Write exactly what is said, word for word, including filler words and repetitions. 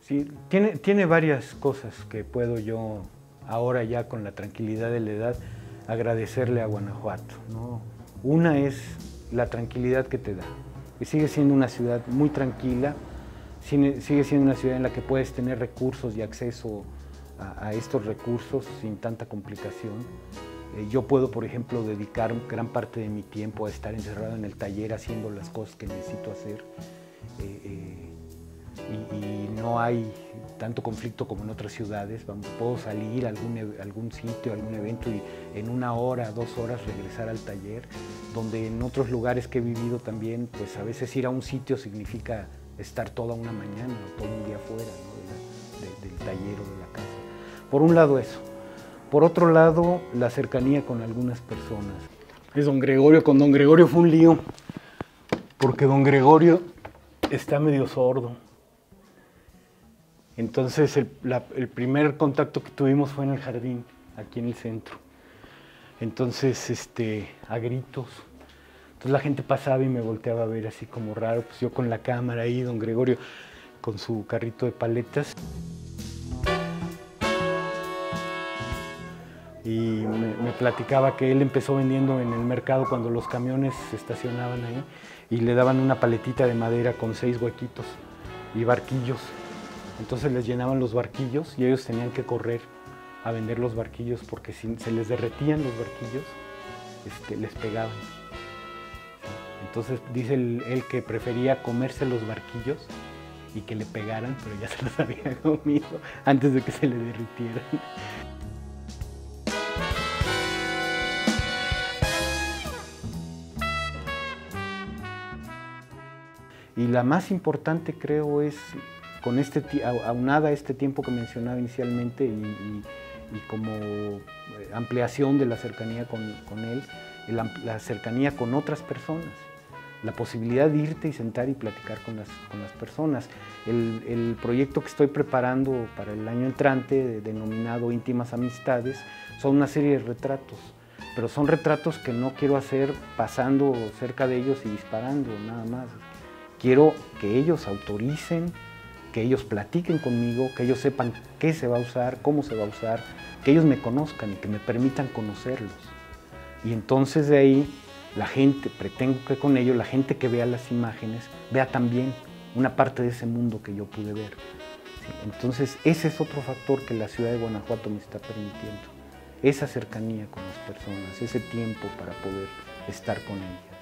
Sí, tiene, tiene varias cosas que puedo yo, ahora ya con la tranquilidad de la edad, agradecerle a Guanajuato, ¿no? Una es la tranquilidad que te da, que sigue siendo una ciudad muy tranquila, sigue siendo una ciudad en la que puedes tener recursos y acceso a, a estos recursos sin tanta complicación. Eh, yo puedo, por ejemplo, dedicar gran parte de mi tiempo a estar encerrado en el taller haciendo las cosas que necesito hacer. Eh, eh, Y, y no hay tanto conflicto como en otras ciudades. Vamos, puedo salir a algún, algún sitio, algún evento y en una hora, dos horas regresar al taller, donde en otros lugares que he vivido también, pues a veces ir a un sitio significa estar toda una mañana o todo un día fuera, ¿no? de la, de, del taller o de la casa. Por un lado eso. Por otro lado, la cercanía con algunas personas. Es don Gregorio. Con don Gregorio fue un lío, porque don Gregorio está medio sordo. Entonces el, la, el primer contacto que tuvimos fue en el jardín, aquí en el centro. Entonces, este, a gritos. Entonces la gente pasaba y me volteaba a ver así como raro, pues yo con la cámara ahí, don Gregorio con su carrito de paletas. Y me, me platicaba que él empezó vendiendo en el mercado cuando los camiones se estacionaban ahí y le daban una paletita de madera con seis huequitos y barquillos. Entonces les llenaban los barquillos y ellos tenían que correr a vender los barquillos porque si se les derretían los barquillos, este, les pegaban. Entonces dice él, él que prefería comerse los barquillos y que le pegaran, pero ya se los había comido antes de que se le derritieran. Y la más importante, creo, es con este, aunada a este tiempo que mencionaba inicialmente y, y, y como ampliación de la cercanía con, con él, la, la cercanía con otras personas, la posibilidad de irte y sentar y platicar con las, con las personas. El, el proyecto que estoy preparando para el año entrante, denominado Íntimas Amistades, son una serie de retratos, pero son retratos que no quiero hacer pasando cerca de ellos y disparando, nada más. Quiero que ellos autoricen, que ellos platiquen conmigo, que ellos sepan qué se va a usar, cómo se va a usar, que ellos me conozcan y que me permitan conocerlos. Y entonces de ahí, la gente, pretendo que con ello, la gente que vea las imágenes, vea también una parte de ese mundo que yo pude ver. ¿Sí? Entonces ese es otro factor que la ciudad de Guanajuato me está permitiendo. Esa cercanía con las personas, ese tiempo para poder estar con ellas.